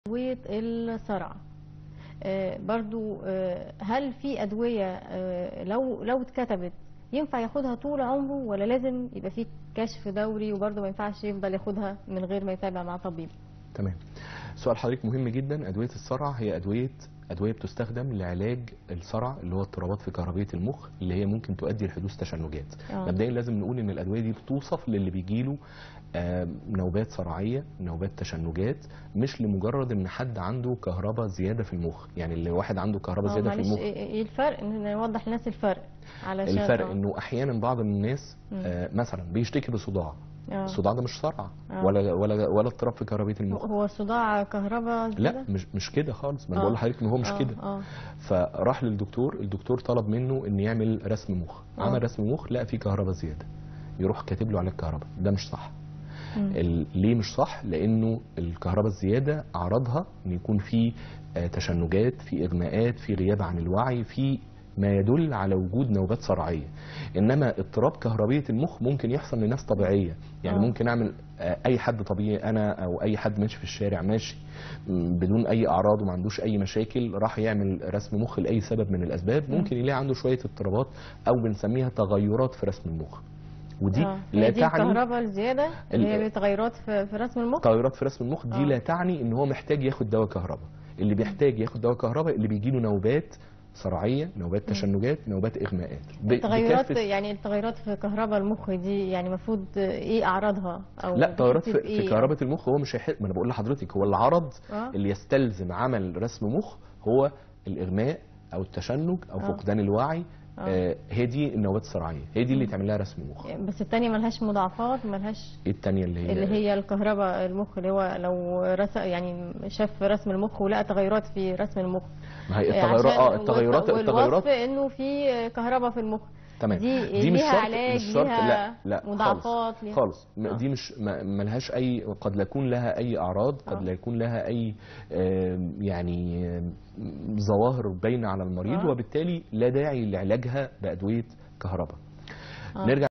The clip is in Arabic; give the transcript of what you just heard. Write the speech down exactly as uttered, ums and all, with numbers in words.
أدوية الصرع آه برضو آه هل في أدوية آه لو لو اتكتبت ينفع ياخدها طول عمره، ولا لازم يبقى في كشف دوري وبرضو ما ينفعش يفضل ياخدها من غير ما يتابع مع طبيب؟ تمام. سؤال حضرتك مهم جدا. أدوية الصرع هي أدوية أدوية بتستخدم لعلاج الصرع اللي هو اضطرابات في كهربية المخ اللي هي ممكن تؤدي لحدوث تشنجات. آه. مبدئيا لازم نقول ان الأدوية دي بتوصف للي بيجيله آه نوبات صرعية، نوبات تشنجات، مش لمجرد ان حد عنده كهرباء زيادة في المخ. يعني اللي واحد عنده كهرباء زيادة في المخ، ايه الفرق؟ ان نوضح للناس الفرق علشان الفرق آه. انه احيانا بعض الناس آه مثلا بيشتكي بصداع. آه. الصداع ده مش صرع آه. ولا ولا ولا اضطراب في كهربية المخ. هو الصداع كهرباء زيادة؟ لا، مش مش كده خالص. ما انا آه. بقول لحضرتك ان هو مش آه. كده. آه. فراح للدكتور، الدكتور طلب منه ان يعمل رسم مخ. آه. عمل رسم مخ لقى فيه كهرباء زياده، يروح كاتب له على الكهرباء. ده مش صح. ال... ليه مش صح؟ لانه الكهرباء الزياده اعراضها ان يكون في آه تشنجات، في اغماءات، في غياب عن الوعي، في ما يدل على وجود نوبات صرعيه. انما اضطراب كهربيه المخ ممكن يحصل لناس طبيعيه. يعني آه. ممكن اعمل اي حد طبيعي، انا او اي حد ماشي في الشارع ماشي بدون اي اعراض وما عندوش اي مشاكل، راح يعمل رسم مخ لاي سبب من الاسباب، ممكن يلاقي عنده شويه اضطرابات او بنسميها تغيرات في رسم المخ. ودي آه. لا دي تعني الكهرباء الزياده اللي هي تغيرات في, في رسم المخ. تغيرات في رسم المخ دي آه. لا تعني ان هو محتاج ياخد دواء كهرباء. اللي بيحتاج ياخد دواء كهرباء اللي بيجي له نوبات صرعيه، نوبات تشنجات، نوبات اغماءات. التغيرات يعني التغيرات في كهرباء المخ دي يعني المفروض ايه اعراضها؟ او لا، تغيرات في, إيه في كهرباء المخ هو مش هيحق. ما انا بقول لحضرتك هو العرض آه. اللي يستلزم عمل رسم مخ هو الاغماء او التشنج او آه. فقدان الوعي. آه. آه هي دي النوبات الصرعيه، هي دي اللي تعمل لها رسم مخ. بس الثانيه ملهاش مضاعفات؟ ملهاش ايه الثانيه اللي هي اللي هي الكهرباء المخ اللي هو لو رسم يعني شاف رسم المخ ولقى تغيرات في رسم المخ؟ ما هي التغيرات اه التغيرات التغيرات انه في كهرباء في المخ. تمام. دي, دي مش ليها شرط علاج، مش شرط ليها لا لا مضاعفات خالص, خالص. آه. دي مش ما لهاش اي، قد لا يكون لها اي اعراض، قد آه. لا يكون لها اي آه يعني آه ظواهر باينه على المريض، آه. وبالتالي لا داعي لعلاجها بادويه كهرباء. آه. نرجع